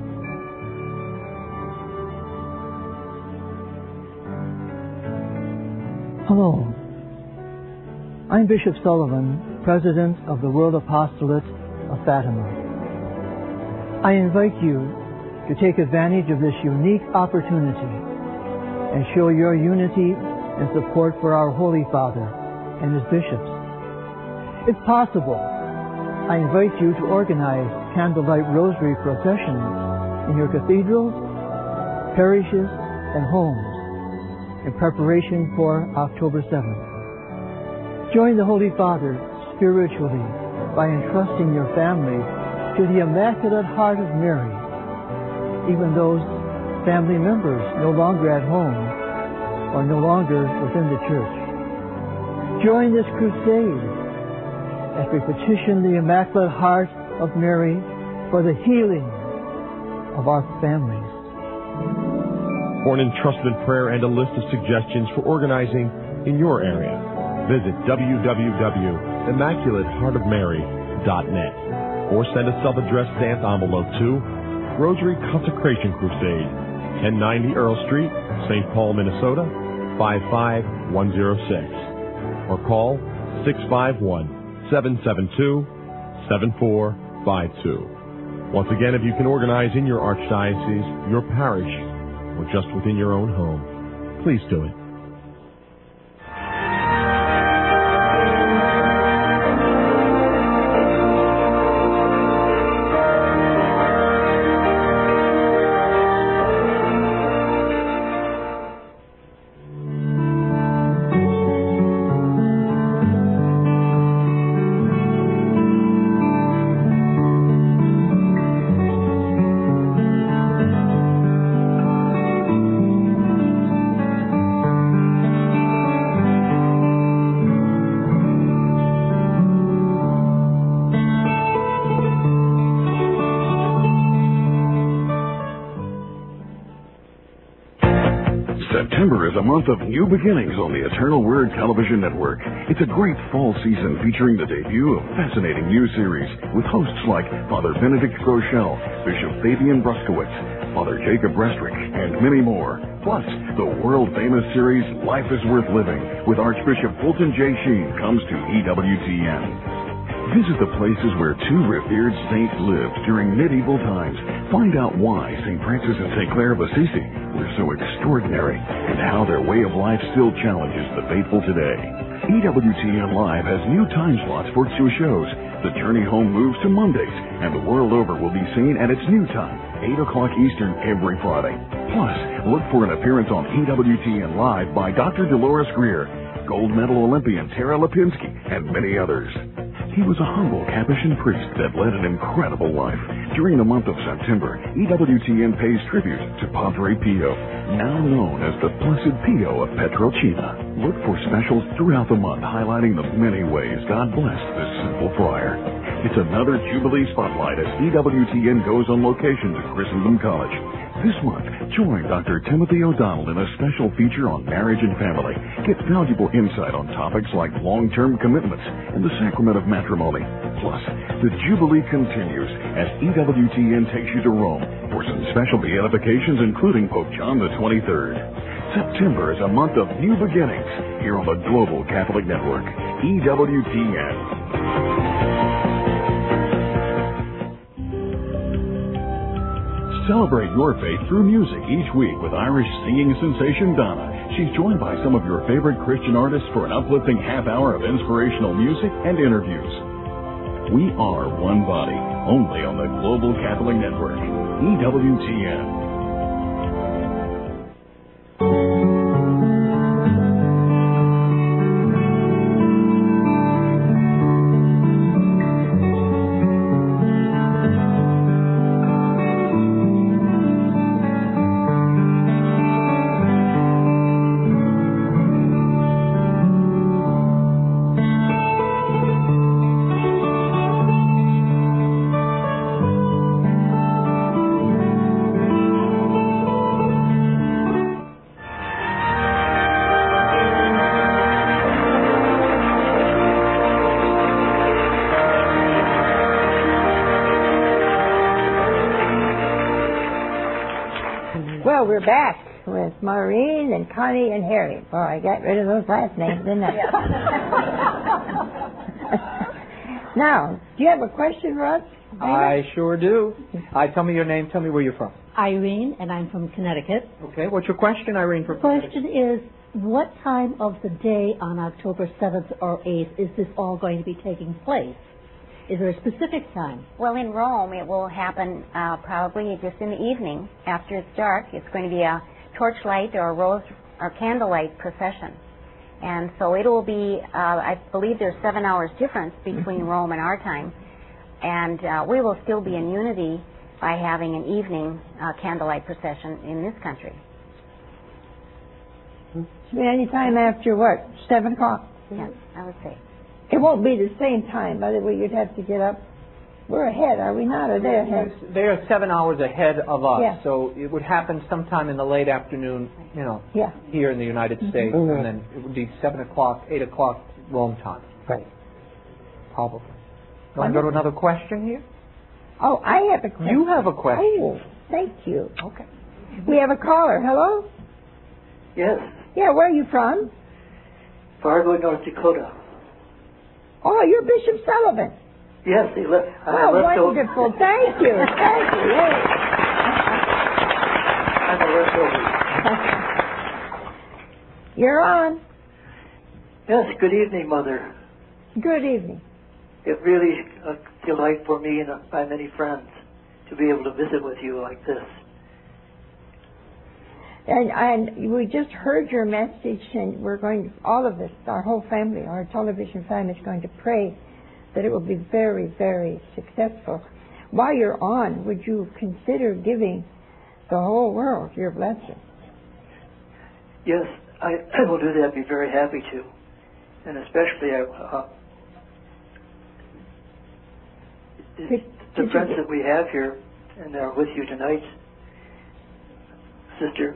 Hello. I'm Bishop Sullivan, President of the World Apostolate of Fatima. I invite you to take advantage of this unique opportunity and show your unity and support for our Holy Father and his bishops. If possible, I invite you to organize candlelight rosary processions in your cathedrals, parishes, and homes in preparation for October seventh. Join the Holy Father spiritually by entrusting your family to the Immaculate Heart of Mary, even those family members no longer at home or no longer within the church. Join this crusade as we petition the Immaculate Heart of Mary for the healing of our families. For an entrusted prayer and a list of suggestions for organizing in your area, visit w w w dot immaculate heart of mary dot net or send a self-addressed stamped envelope to Rosary Consecration Crusade, ten ninety Earl Street, Saint Paul, Minnesota, five five one zero six, or call six five one, seven seven two, seven four five two. Once again, if you can organize in your archdiocese, your parish, or just within your own home, please do it. September is a month of new beginnings on the Eternal Word Television Network. It's a great fall season featuring the debut of fascinating new series with hosts like Father Benedict Groeschel, Bishop Fabian Bruskowitz, Father Jacob Restrick, and many more. Plus, the world-famous series Life is Worth Living with Archbishop Fulton J. Sheen comes to E W T N. Visit the places where two revered saints lived during medieval times. Find out why Saint Francis and Saint Clare of Assisi were so extraordinary and how their way of life still challenges the faithful today. E W T N Live has new time slots for two shows. The Journey Home moves to Mondays, and The World Over will be seen at its new time, eight o'clock Eastern every Friday. Plus, look for an appearance on E W T N Live by Doctor Dolores Greer, gold medal Olympian Tara Lipinski, and many others. He was a humble Capuchin priest that led an incredible life. During the month of September, E W T N pays tribute to Padre Pio, now known as the Blessed Pio of Petrolcina. Look for specials throughout the month highlighting the many ways God blessed this simple friar. It's another Jubilee Spotlight as E W T N goes on location to Christendom College. This month, join Doctor Timothy O'Donnell in a special feature on marriage and family. Get valuable insight on topics like long-term commitments and the sacrament of matrimony. Plus, the Jubilee continues as E W T N takes you to Rome for some special beatifications, including Pope John the twenty-third. September is a month of new beginnings here on the Global Catholic Network, E W T N. Celebrate your faith through music each week with Irish singing sensation Donna. She's joined by some of your favorite Christian artists for an uplifting half hour of inspirational music and interviews. We are one body, only on the Global Catholic Network, E W T N. Well, we're back with Maureen and Connie and Harry. Boy, I got rid of those last names, didn't I? Now, do you have a question for us? I sure do. I tell me your name. Tell me where you're from. Irene, and I'm from Connecticut. Okay. What's your question, Irene? From the question is, what time of the day on October seventh or eighth is this all going to be taking place? Is there a specific time? Well, in Rome, it will happen uh, probably just in the evening after it's dark. It's going to be a torchlight or a rose or candlelight procession. And so it will be, uh, I believe there's seven hours difference between Rome and our time. And uh, we will still be in unity by having an evening uh, candlelight procession in this country. Should be any time after what? Seven o'clock? Yes, I would say. It won't be the same time, by the way. You'd have to get up. We're ahead, are we not? Or they're ahead? They are seven hours ahead of us, yeah. So it would happen sometime in the late afternoon, you know, yeah. here in the United Mm-hmm. States, Mm-hmm. and then it would be seven o'clock, eight o'clock, Rome time. Right. Probably. Want to go to another question here? Oh, I have a question. You have a question. Oh, thank you. Okay. We have a caller. Hello? Yes. Yeah, where are you from? Fargo, North Dakota. Oh, you're Bishop Sullivan. Yes, he left. Oh, left wonderful. Over. Thank you. Thank you. Yes. I'm a leftover. You're on. Yes, good evening, Mother. Good evening. It really a delight for me and my many friends to be able to visit with you like this. And, and we just heard your message, and we're going to, all of us, our whole family, our television family is going to pray that it will be very, very successful. While you're on, would you consider giving the whole world your blessing? Yes, I, I will do that. I'd be very happy to. And especially I, uh, the, the friends that we have here and are with you tonight, Sister.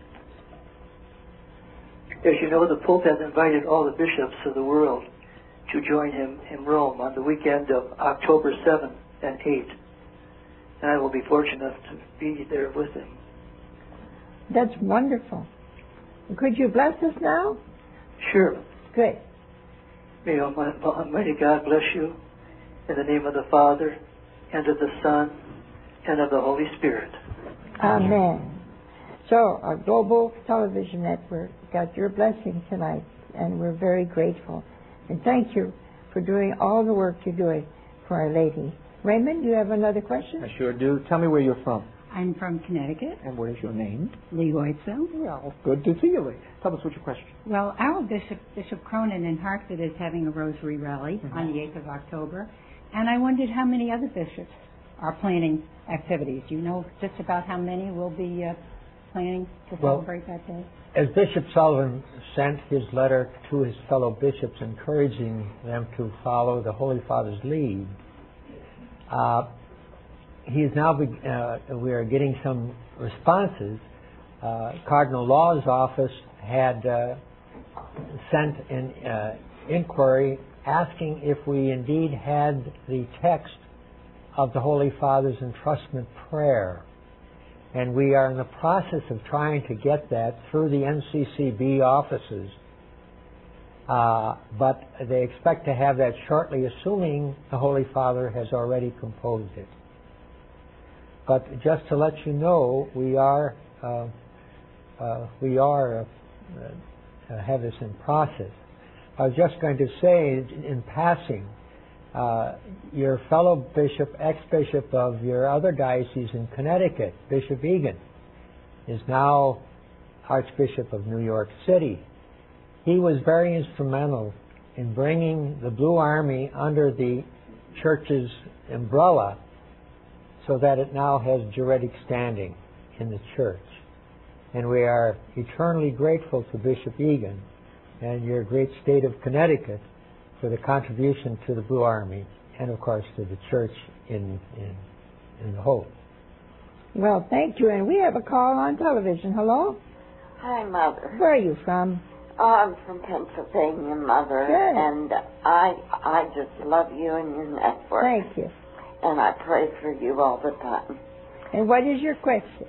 As you know, the Pope has invited all the bishops of the world to join him in Rome on the weekend of October seventh and eighth. And I will be fortunate to be there with him. That's wonderful. Could you bless us now? Sure. Good. May Almighty God bless you in the name of the Father, and of the Son, and of the Holy Spirit. Amen. So, our global television network got your blessing tonight, and we're very grateful. And thank you for doing all the work you're doing for Our Lady. Raymond, do you have another question? I sure do. Tell me where you're from. I'm from Connecticut. And what is your name? Lee Lloydsville. Well, good to see you, Lee. Tell us what's your question. Well, our Bishop, Bishop Cronin in Hartford, is having a Rosary Rally mm-hmm. on the eighth of October. And I wondered how many other bishops are planning activities. Do you know just about how many will be uh, planning to well, celebrate that day? As Bishop Sullivan sent his letter to his fellow bishops encouraging them to follow the Holy Father's lead, uh, he is now, be, uh, we are getting some responses. Uh, Cardinal Law's office had uh, sent an uh, inquiry asking if we indeed had the text of the Holy Father's entrustment prayer. And we are in the process of trying to get that through the N C C B offices. Uh, but they expect to have that shortly, assuming the Holy Father has already composed it. But just to let you know, we are uh, uh, we are uh, uh, have this in process. I was just going to say in passing, uh, your fellow bishop, ex-bishop of your other diocese in Connecticut, Bishop Egan, is now Archbishop of New York City. He was very instrumental in bringing the Blue Army under the church's umbrella so that it now has juretic standing in the church. And we are eternally grateful to Bishop Egan and your great state of Connecticut for the contribution to the Blue Army and, of course, to the church in, in, in the whole. Well, thank you. And we have a call on television. Hello? Hi, Mother. Where are you from? Oh, I'm from Pennsylvania, Mother. Good. And I I just love you and your network. Thank you. And I pray for you all the time. And what is your question?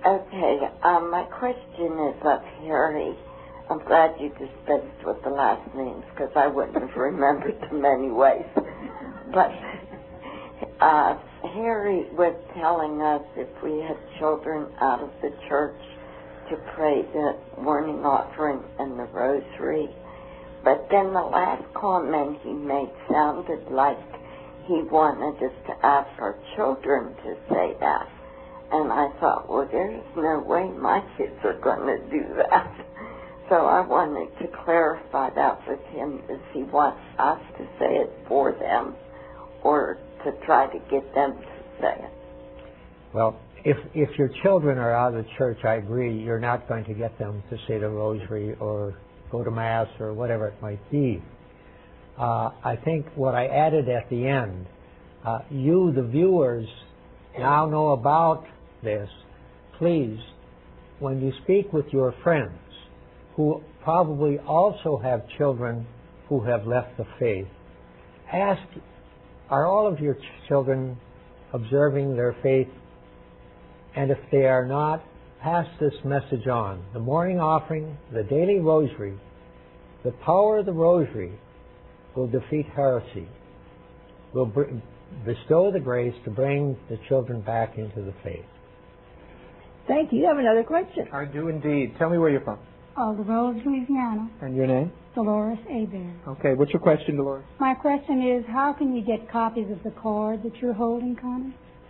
Okay, um, my question is of Harry. I'm glad you dispensed with the last names because I wouldn't have remembered them anyways. But uh, Harry was telling us if we had children out of the church to pray the morning offering and the rosary. But then the last comment he made sounded like he wanted us to ask our children to say that. And I thought, well, there's no way my kids are going to do that. So I wanted to clarify that with him. Does he want us to say it for them or to try to get them to say it? Well, if if your children are out of the church, I agree, you're not going to get them to say the rosary or go to Mass or whatever it might be. Uh, I think what I added at the end, uh, you, the viewers, now know about this. Please, when you speak with your friends, who probably also have children who have left the faith, ask, are all of your ch- children observing their faith? And if they are not, pass this message on. The morning offering, the daily rosary, the power of the rosary will defeat heresy, will br- bestow the grace to bring the children back into the faith. Thank you. You have another question. I do indeed. Tell me where you're from. Alderose, Louisiana. And your name? Dolores Abear. Okay, what's your question, Dolores? My question is, how can you get copies of the card that you're holding, Connie?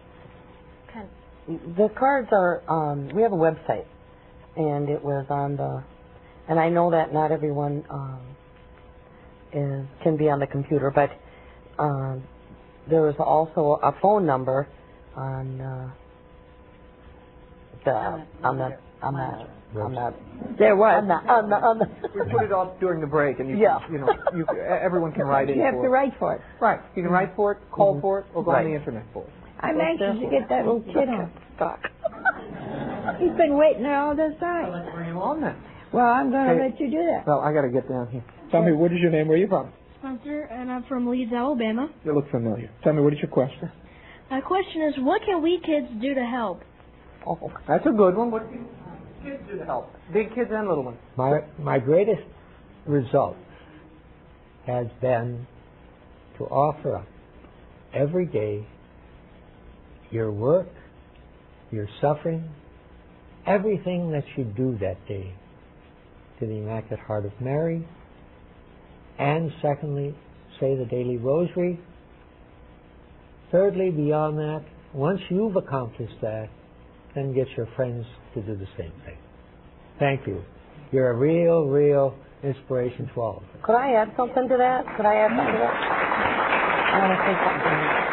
The cards are, um, we have a website, and it was on the, and I know that not everyone um, is, can be on the computer, but um, there was also a phone number on uh, the, on the, on the, on the, there was. on the, on the, on the We put it off during the break, and you, yeah. can, you know, you, everyone can write in You have for to it. write for it. Right. You can write for it, call Mm-hmm. for it, or go Right. on the internet for it. I'm anxious to get that little kid on. He's been waiting there all this time. Let's bring him on then. Well, I'm going to Hey. let you do that. Well, I got to get down here. Tell me, what is your name? Where are you from? Spencer, and I'm from Leeds, Alabama. You look familiar. Tell me, what is your question? My question is, what can we kids do to help? Oh, that's a good one. What can kids do to help? Big kids and little ones. My my greatest result has been to offer up every day your work, your suffering, everything that you do that day to the Immaculate Heart of Mary, and secondly, say the daily rosary. Thirdly, beyond that, once you've accomplished that, then get your friends to do the same thing. Thank you. You're a real, real inspiration to all of us. Could I add something to that? Could I add something to that? I want to say something to that.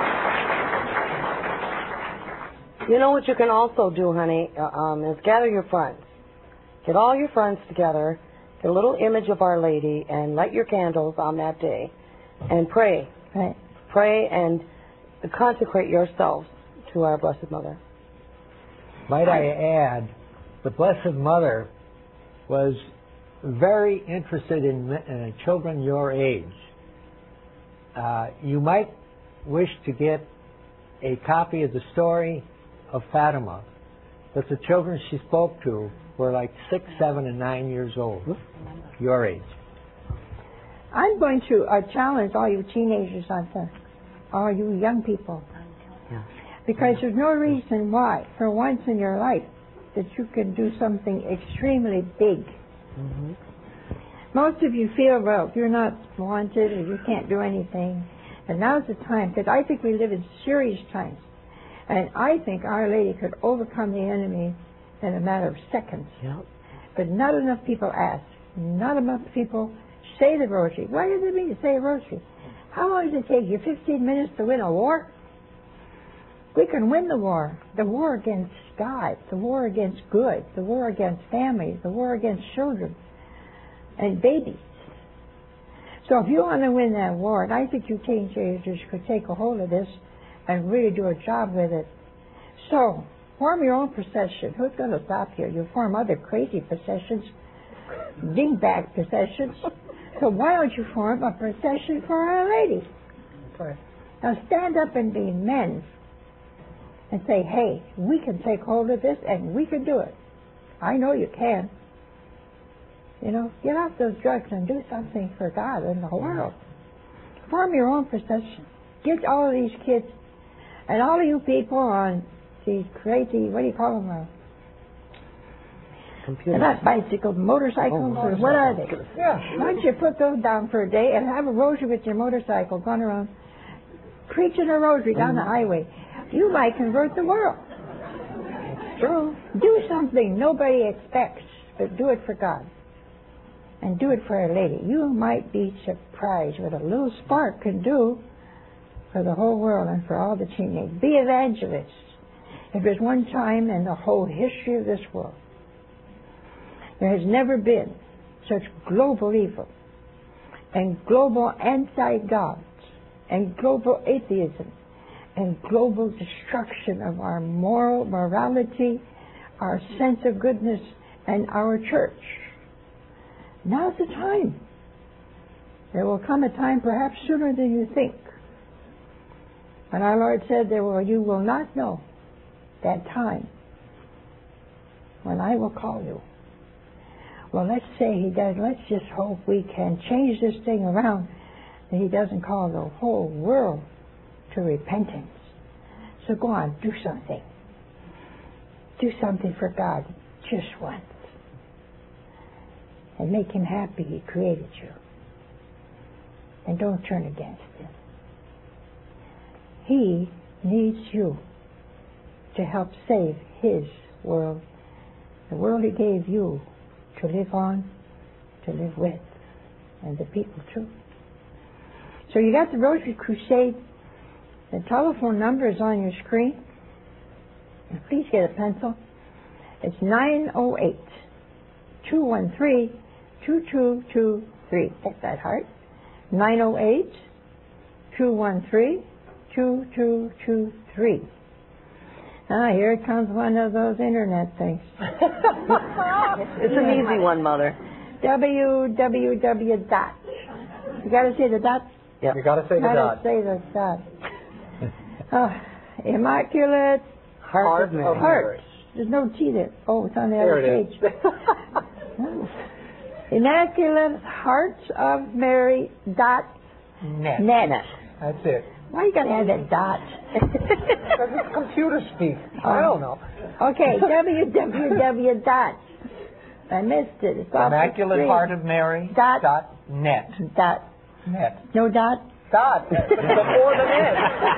You know what you can also do, honey, uh, um, is gather your friends. Get all your friends together, get a little image of Our Lady, and light your candles on that day, and pray. Right. Pray and consecrate yourselves to our Blessed Mother. Might I add, the Blessed Mother was very interested in uh, children your age. Uh, you might wish to get a copy of the story of Fatima, but the children she spoke to were like six, seven, and nine years old, your age. I'm going to uh, challenge all you teenagers out there, all you young people, because there's no reason why, for once in your life, that you can do something extremely big. Mm-hmm. Most of you feel, well, you're not wanted or you can't do anything. And now's the time, because I think we live in serious times. And I think Our Lady could overcome the enemy in a matter of seconds. Yep. But not enough people ask. Not enough people say the rosary. What does it mean to say a rosary? How long does it take you? fifteen minutes to win a war? We can win the war. The war against God, the war against good, the war against families, the war against children and babies. So if you want to win that war, and I think you teenagers could take a hold of this and really do a job with it. So, form your own procession. Who's going to stop you? You form other crazy processions, dingbat processions. So why don't you form a procession for Our Lady? Now stand up and be men and say, hey, we can take hold of this and we can do it. I know you can. You know, get off those drugs and do something for God and the whole world. Form your own procession. Get all of these kids and all of you people on these crazy, what do you call them? Uh, Computers. They're not bicycles, motorcycles, Oh, or what are they? Yeah. Why don't you put those down for a day and have a rosary with your motorcycle going around preaching a rosary down the highway? You might convert the world. It's true. Do something nobody expects, but do it for God. And do it for Our Lady. You might be surprised what a little spark can do for the whole world and for all the teenagers. Be evangelists. If there's one time in the whole history of this world, there has never been such global evil and global anti-gods and global atheism and global destruction of our moral morality, our sense of goodness, and our church. Now's the time. There will come a time, perhaps sooner than you think, when our Lord said, "There will, you will not know that time when I will call you." Well, let's say He does. Let's just hope we can change this thing around, that He doesn't call the whole world to repentance. So go on, do something. Do something for God just once. And make Him happy He created you. And don't turn against Him. He needs you to help save His world. The world He gave you to live on, to live with, and the people too. So you got the Rosary Crusade. The telephone number is on your screen. And please get a pencil. It's nine oh eight, two one three, two two two three. Get that heart. nine oh eight, two one three, two two two three. Ah, here comes one of those internet things. It's an easy one, Mother. W W W dot. You got to say the dot. Yep. You got to say the Gotta dot. say the dot. Oh, Immaculate Heart, Heart of Mary. of Heart. There's no T there. Oh, it's on the There other it page. is. Immaculate Heart of Mary dot Net. net. That's it. Why you got to have that dot? Because it's computer speak. I don't know. Okay, W W W dot. I missed it. It's off the Immaculate screen. Heart of Mary Dot. dot net. Dot. Net. No dot? Dot. Before the net.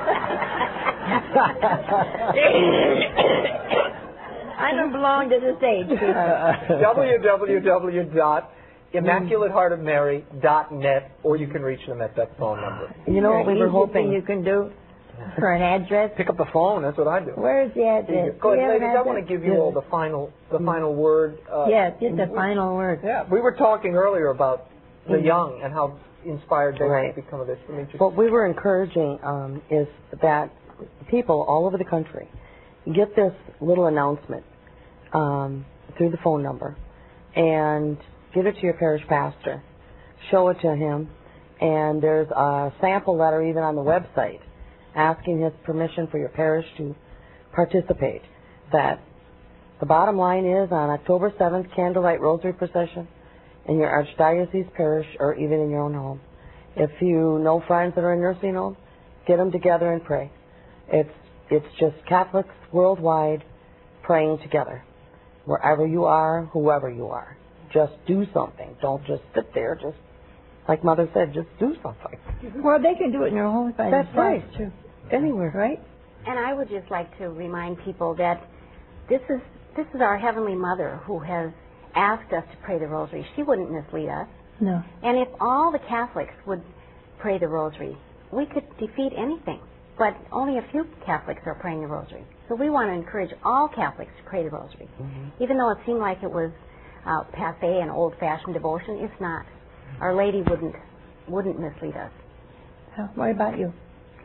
I don't belong to this age. W W W dot Immaculate Heart of Mary dot net, or you can reach them at that phone number. You know what we were hoping? You can do for an address. Pick up the phone. That's what I do. Where's the address? Go Do you ahead, have an ladies. I want to address? give you all the final, the final word. Uh, Yeah, just the final word. Yeah, we were talking earlier about the Mhm. young and how inspired they Right. might become of this. Let me just What we were encouraging um, is that people all over the country get this little announcement um, through the phone number and give it to your parish pastor. Show it to him. And there's a sample letter even on the website asking his permission for your parish to participate. That the bottom line is on October seventh, candlelight rosary procession in your archdiocese parish or even in your own home. If you know friends that are in nursing homes, get them together and pray. It's it's just Catholics worldwide praying together. Wherever you are, whoever you are. Just do something. Don't just sit there. Just, like Mother said, just do something. Well, they can do it in their homes by That's themselves, right. too. Anywhere. Right? And I would just like to remind people that this is this is our Heavenly Mother who has asked us to pray the Rosary. She wouldn't mislead us. No. And if all the Catholics would pray the Rosary, we could defeat anything. But only a few Catholics are praying the Rosary. So we want to encourage all Catholics to pray the Rosary. Mm-hmm. Even though it seemed like it was uh, passé and old-fashioned devotion, it's not. Our Lady wouldn't wouldn't mislead us. What about you?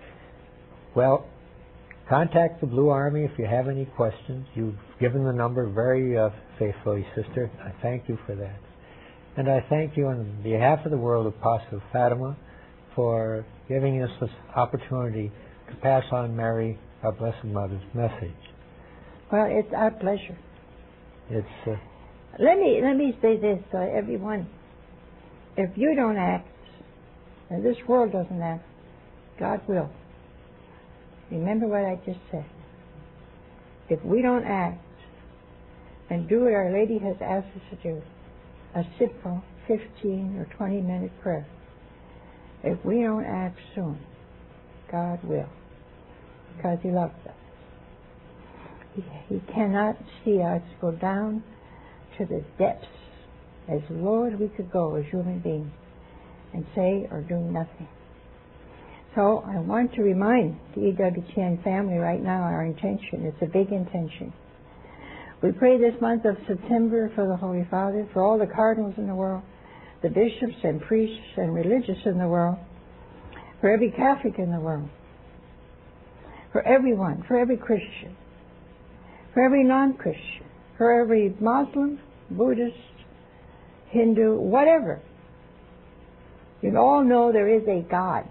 Well, contact the Blue Army if you have any questions. You've given the number very uh, faithfully, Sister. I thank you for that. And I thank you on behalf of the World Apostle of Fatima for giving us this opportunity to pass on Mary our Blessed Mother's message. Well, it's our pleasure. It's uh, let me let me say this to everyone: if you don't act, and this world doesn't act, God will. Remember what I just said. If we don't act and do what Our Lady has asked us to do, a simple fifteen or twenty minute prayer, if we don't act soon, God will, because He loves us. He, he cannot see us go down to the depths as low as we could go as human beings and say or do nothing. So I want to remind the E W T N family right now our intention. It's a big intention. We pray this month of September for the Holy Father, for all the cardinals in the world, the bishops and priests and religious in the world, for every Catholic in the world, for everyone, for every Christian, for every non-Christian, for every Muslim, Buddhist, Hindu, whatever. You all know there is a God.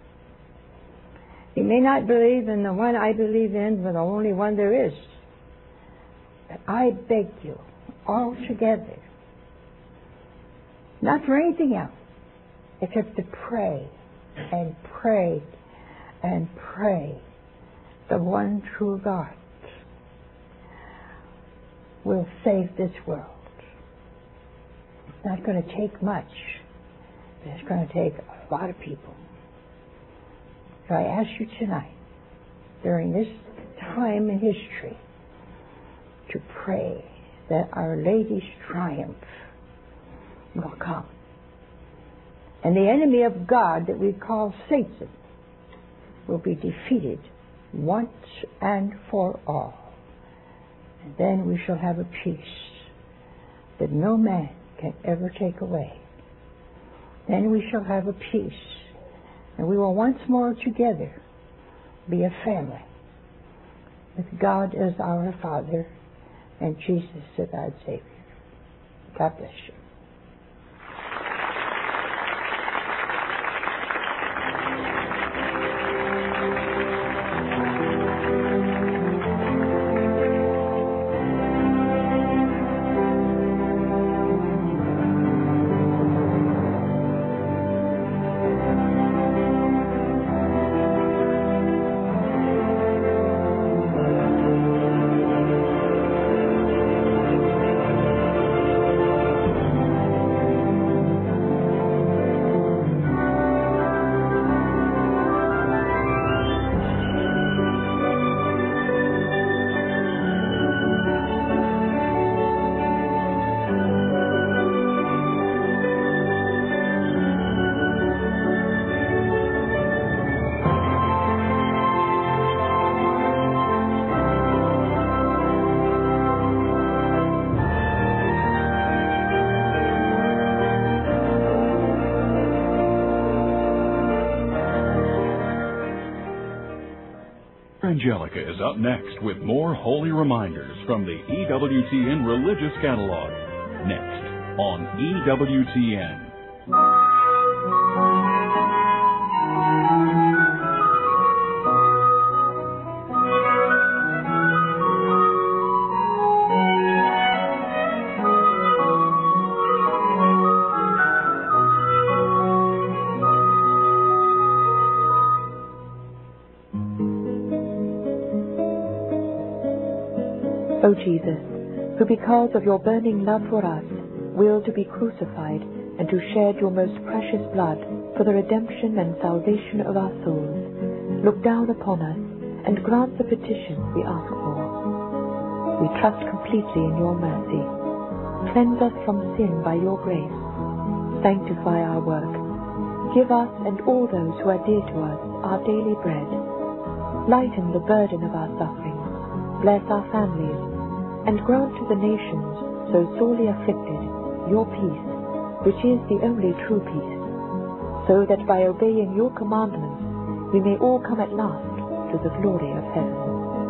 You may not believe in the one I believe in, but the only one there is. But I beg you, all together, not for anything else, except to pray and pray and pray the one true God will save this world. It's not going to take much, but it's going to take a lot of people. So I ask you tonight, during this time in history, to pray that Our Lady's triumph will come. And the enemy of God that we call Satan will be defeated once and for all. And then we shall have a peace that no man can ever take away. Then we shall have a peace, and we will once more together be a family, with God as our Father and Jesus as our Savior. God bless you. Angelica is up next with more holy reminders from the E W T N Religious Catalog. Next on E W T N. O Jesus, who because of your burning love for us, willed to be crucified and to shed your most precious blood for the redemption and salvation of our souls, look down upon us and grant the petitions we ask for. We trust completely in your mercy. Cleanse us from sin by your grace. Sanctify our work. Give us and all those who are dear to us our daily bread. Lighten the burden of our suffering. Bless our families, and grant to the nations so sorely afflicted your peace, which is the only true peace, so that by obeying your commandments we may all come at last to the glory of heaven.